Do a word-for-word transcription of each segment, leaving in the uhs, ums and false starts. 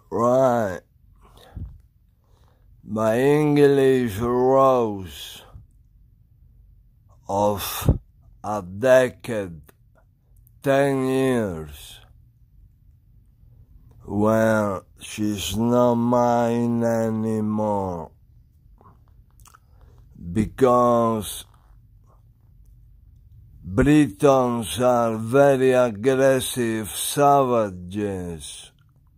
Right. My English rose of a decade, ten years, when she's not mine anymore, because Britons are very aggressive savages.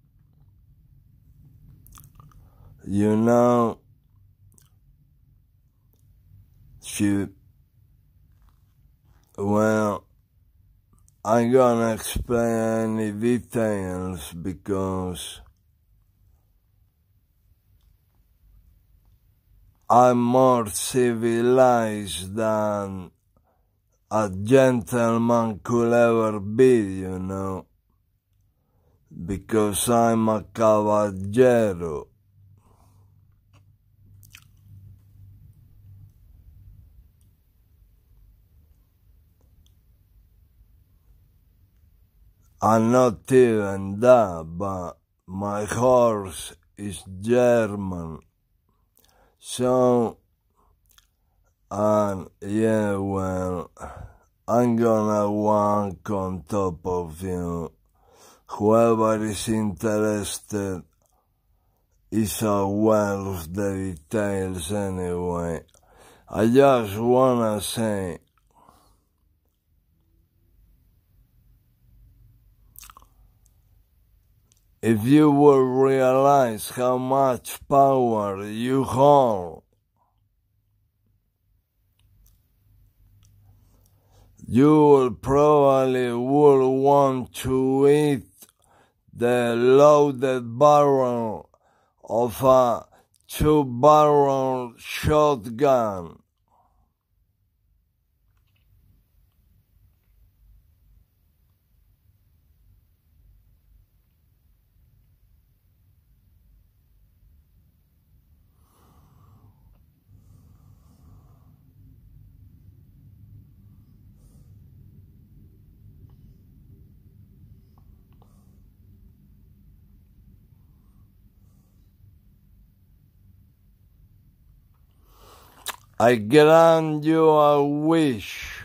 You know, she, well, I'm gonna explain any details because I'm more civilized than a gentleman could ever be, you know, because I'm a caballero. I'm not even that, but my horse is German. So, and yeah, well, I'm gonna walk on top of you. Whoever is interested is aware of the details anyway. I just wanna say, if you will realize how much power you hold, you will probably will want to eat the loaded barrel of a two-barrel shotgun. I grant you a wish.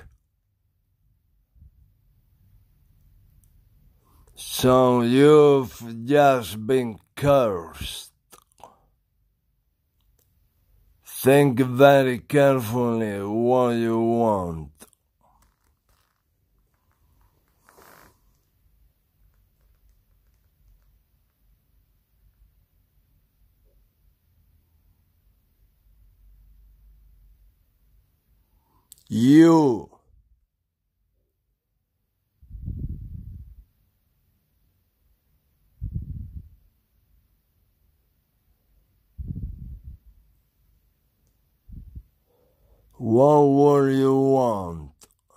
So you've just been cursed. Think very carefully what you want. You. What will you want?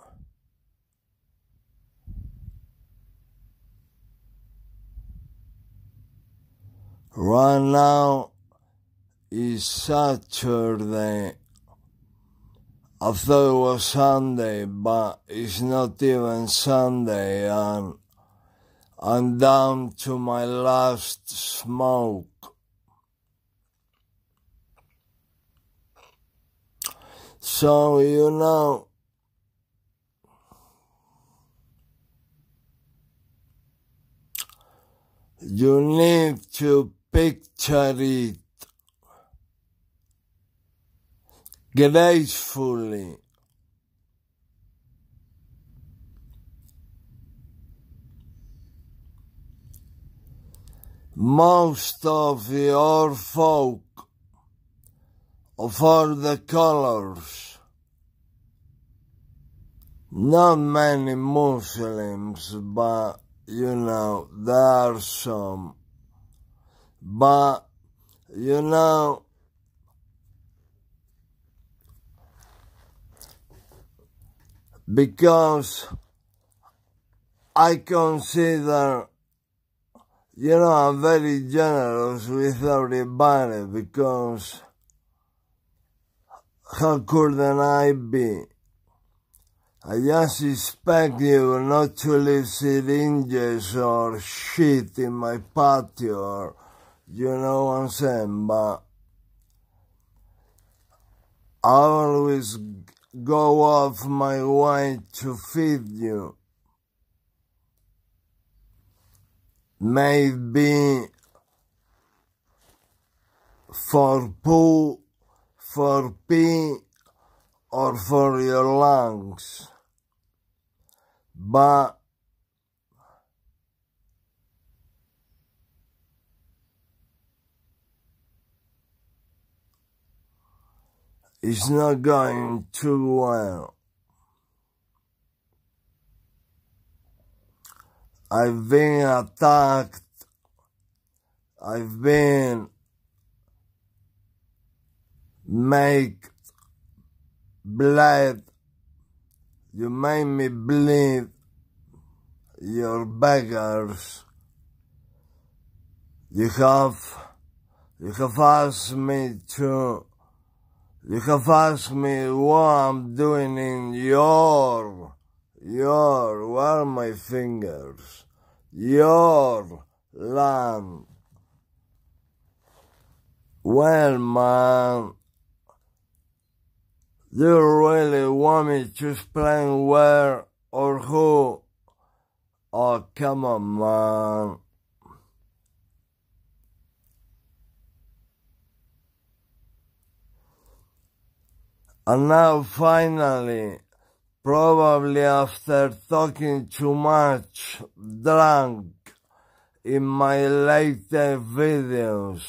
Right now is Saturday. I thought it was Sunday, but it's not even Sunday, and I'm down to my last smoke. So, you know, you need to picture it gracefully. Most of your folk of all the colors, not many Muslims, but you know, there are some. But, you know, because I consider, you know, I'm very generous with everybody, because how couldn't I be? I just expect you not to leave syringes or shit in my patio or You know what I'm saying? But I always go off my way to feed you. Maybe for poo, for pee, or for your lungs. But it's not going too well. I've been attacked. I've been made bleed. You made me bleed. You're beggars. You have, you have asked me to, you have asked me what I'm doing in your, your, where are my fingers? Your land. Well, man, you really want me to explain where or who? Oh, come on, man. And now finally, probably after talking too much, drunk in my later videos,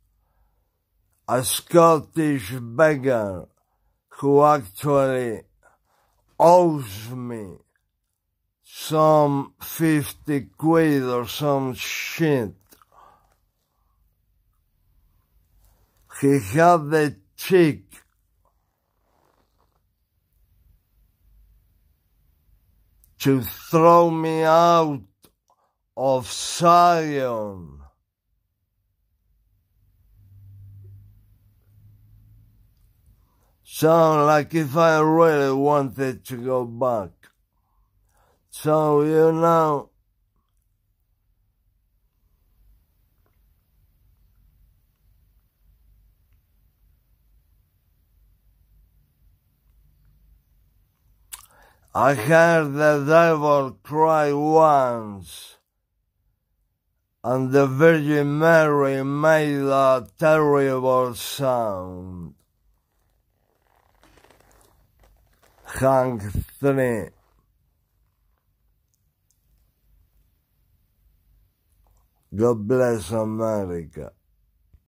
a Scottish beggar who actually owes me some fifty quid or some shit. He had the cheek to throw me out of Zion. So, like if I really wanted to go back. So, you know, I heard the devil cry once, and the Virgin Mary made a terrible sound. Hank three. God bless America.